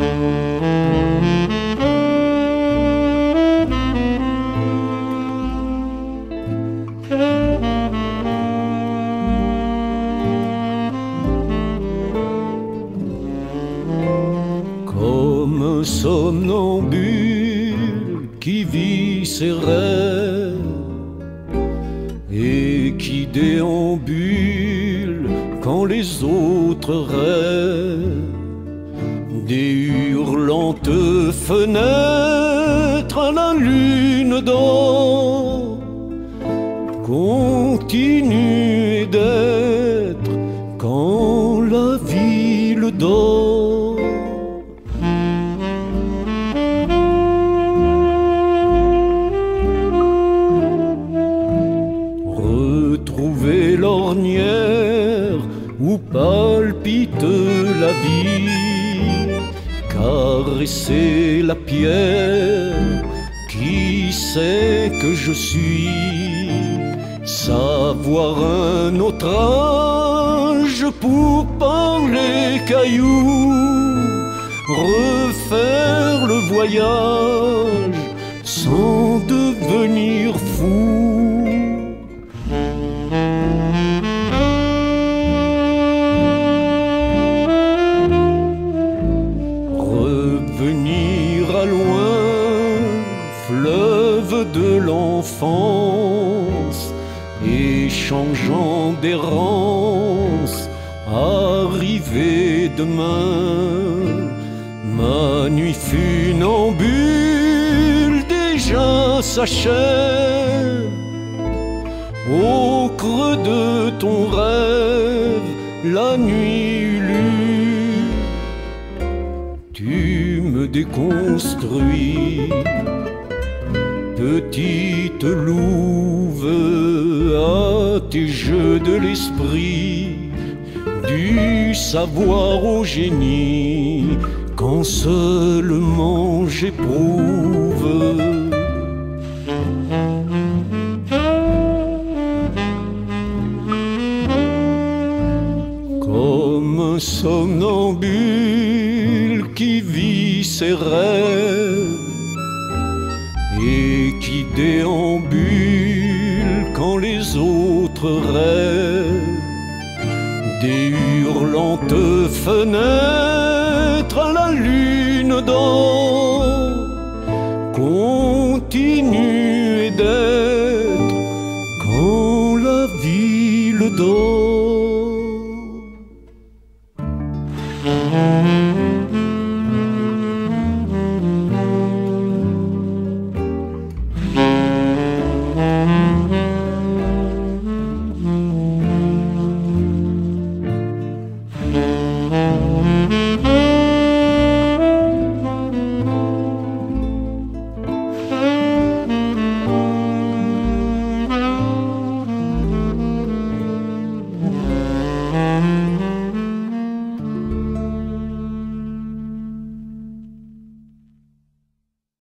Comme un somnambule qui vit ses rêves et qui déambule quand les autres rêvent, des hurlantes fenêtres à la lune d'or, continuer d'être quand la ville dort. Retrouver l'ornière où palpite la vie, caresser la pierre qui sait que je suis, savoir un autre âge pour parler cailloux, refaire le voyage sans devenir fou. Revenir à loin, fleuve de l'enfance, et changeant d'errance, arriver demain. Ma nuit funambule déjà s'achève, au creux de ton rêve, la nuit lue, tu me déconstruis, petite louve, à tes jeux de l'esprit, du savoir au génie, quand seulement j'éprouve. Comme un somnambule qui vit ses rêves et qui déambule quand les autres rêvent, des hurlantes fenêtres à la lune d'or, continuer d'être quand la ville dort.